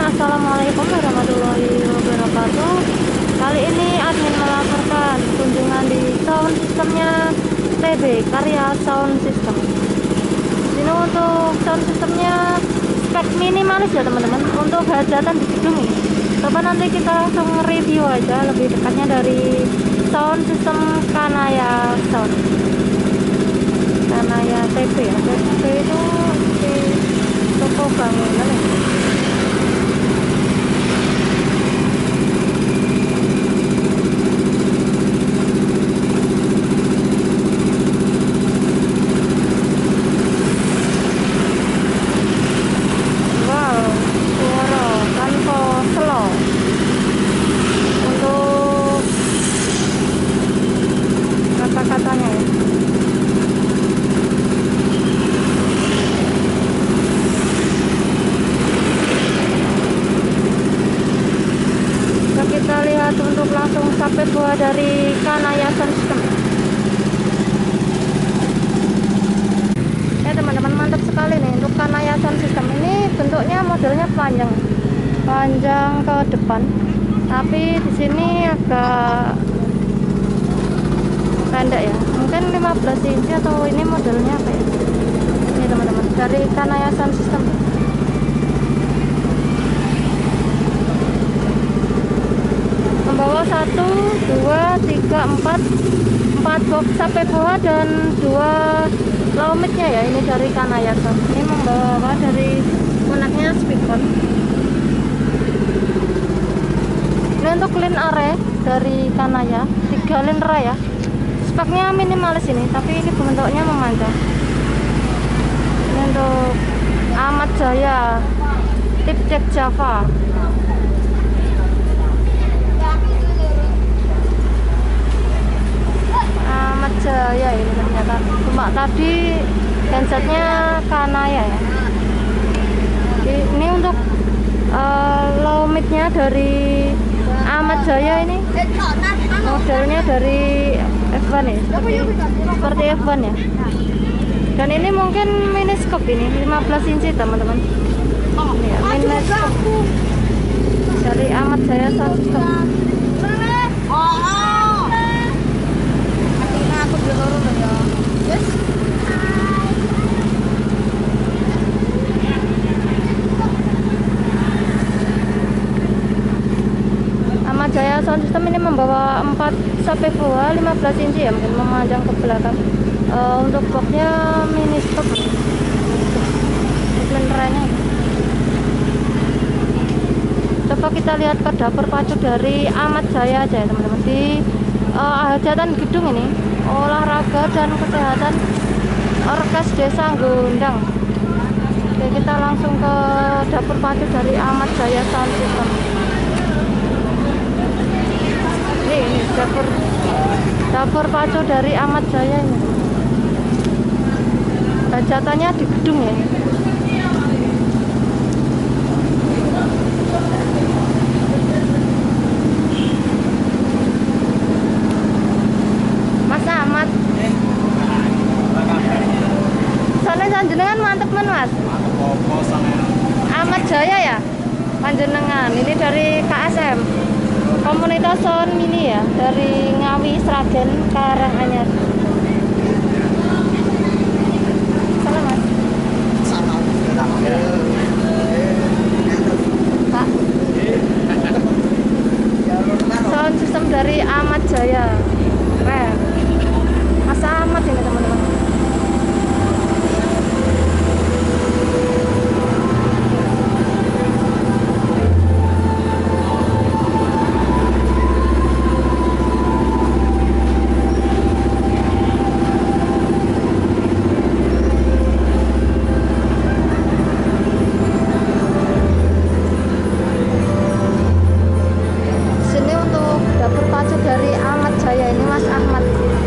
Assalamualaikum warahmatullahi wabarakatuh. Kali ini admin melaporkan kunjungan di sound systemnya TB Karya Sound System. Ini untuk sound systemnya spek minimalis ya teman-teman, untuk hajatan di gedung ini. Coba nanti kita langsung review aja lebih dekatnya dari sound system Kanaya Sound. Kanaya TB ya, TB itu di toko bangunan ya. Katanya ya. Kita lihat untuk langsung sampai buah dari Kanaya Sound System. Ya teman-teman, mantap sekali nih untuk Kanaya Sound System ini. Bentuknya modelnya panjang ke depan, tapi di sini agak pendek ya, mungkin 15 inci atau ini modelnya apa ya. Ini teman-teman dari Kanaya Sound System. Membawa 1, 2, 3, 4 box sampai bawah dan 2 low mic-nya ya, ini dari Kanaya Sound. Ini membawa dari koneknya speaker. Ini untuk line array dari Kanaya, 3 line array ya. Speknya minimalis ini, tapi ini bentuknya memanjang. Ini untuk Ahmad Jaya tip cek Java. Ahmad Jaya ini ternyata, cuma tadi handsetnya Kanaya ya. Ini untuk low mid-nya dari Ahmad Jaya ini modelnya dari F1 ya, seperti F1 ya. Dan ini mungkin mini scope, ini 15 inci teman-teman. Ini ya, mini scope dari Ahmad Jaya Sound System. Ahmad Jaya Sound System ini membawa 4 subwoofer 15 inci ya, mungkin memanjang ke belakang. Untuk boxnya mini scope, nya. Coba kita lihat ke dapur pacu dari Ahmad Jaya aja ya teman-teman. Di hajatan gedung ini, olahraga dan kesehatan Orkes Desa Gondang. Oke, kita langsung ke dapur pacu dari Ahmad Jaya Sound System. Ini dapur pacu dari Ahmad Jaya ini. Hajatannya di gedung ya. Mas Ahmad, soalnya panjenengan mantep men Mas. Ahmad Jaya ya panjenengan, ini dari KSM, komunitas sound mini ya, dari Ngawi, Sragen, Karanganyar. Salam Mas. Salam. Pak. Sound system dari Ahmad Jaya. Keren. Mas Ahmad ini teman-teman. Dari Ahmad Jaya ini Mas Ahmad,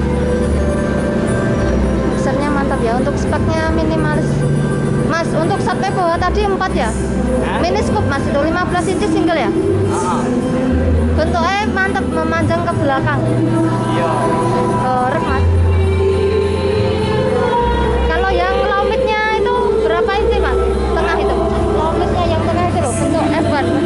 mixernya mantap ya, untuk speknya minimalis Mas. Untuk sampai bawah tadi 4 ya, mini scoop Mas, itu 15 inci single ya. Bentuknya mantap, memanjang ke belakang. Iya. Keren Mas. Kalau yang low mid-nya itu berapa inci Mas? Tengah itu low mid-nya yang tengah itu loh, bentuk F1.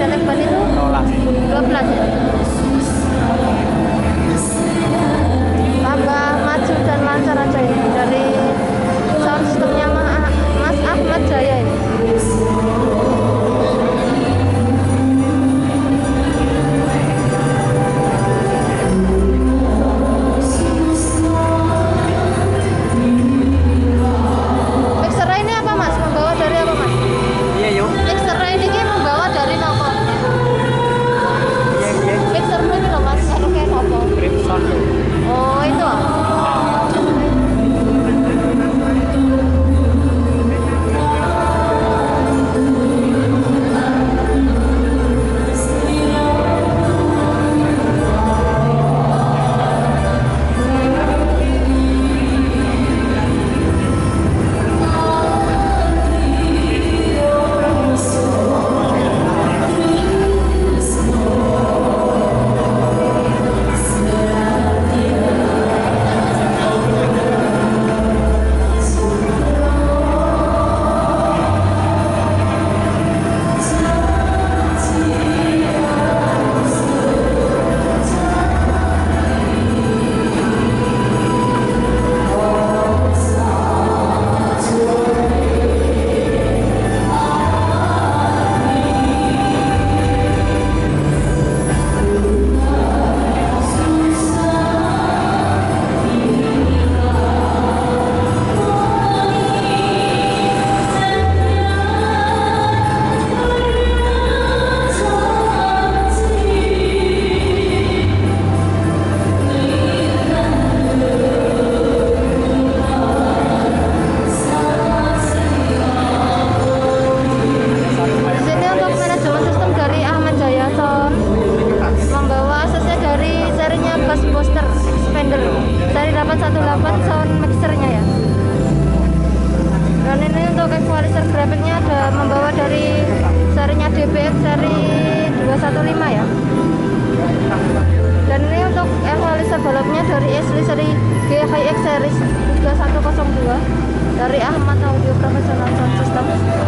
seri GHX series 3102 dari Ahmad Audio Professional Sound System.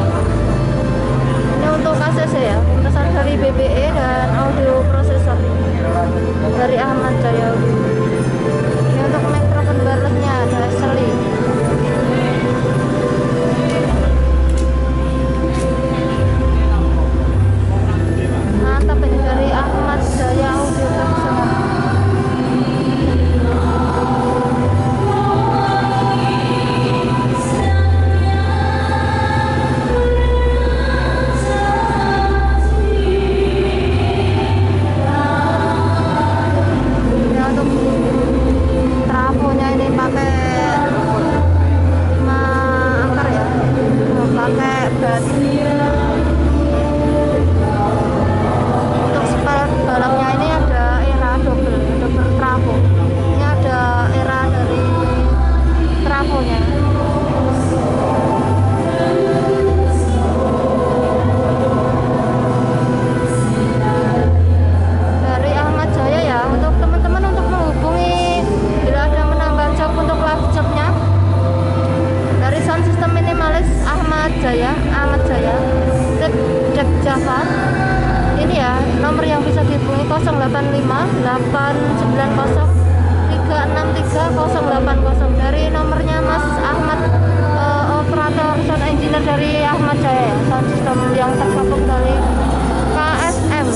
Ini untuk ACC ya, pemeriksaan dari BBE dan audio processor dari Ahmad Jaya Audio. Ini untuk mikrofon wirelessnya ada Sely. Mantap, ini dari Ahmad Jaya Audio Professional. Ahmad Jaya Dek Java. Ini ya nomor yang bisa dihubungi 085 890 363 080. Dari nomornya Mas Ahmad, operator sound engineer dari Ahmad Jaya ya, sound system yang tergabung dari KSM.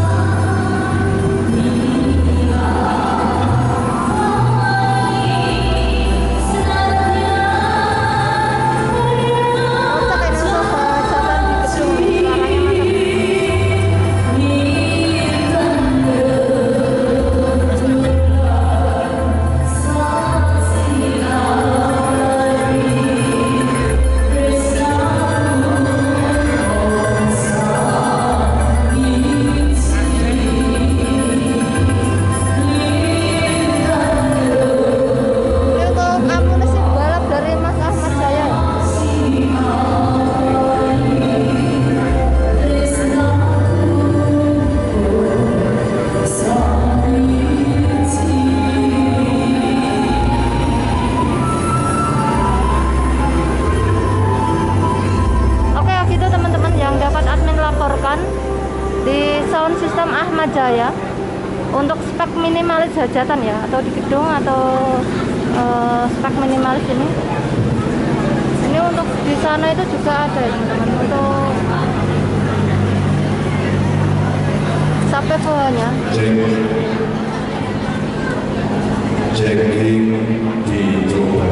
Di sound system Ahmad Jaya untuk spek minimalis hajatan ya, atau di gedung atau spek minimalis ini untuk di sana itu juga ada ya teman-teman, untuk sampai bawahnya. Checking dicoba.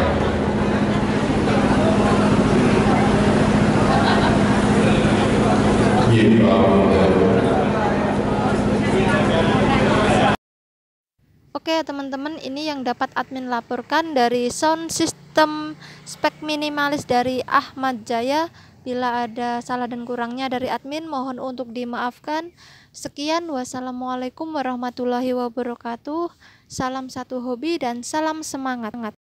Oke teman-teman, ini yang dapat admin laporkan dari sound system spek minimalis dari Ahmad Jaya. Bila ada salah dan kurangnya dari admin, mohon untuk dimaafkan. Sekian, wassalamualaikum warahmatullahi wabarakatuh. Salam satu hobi dan salam semangat.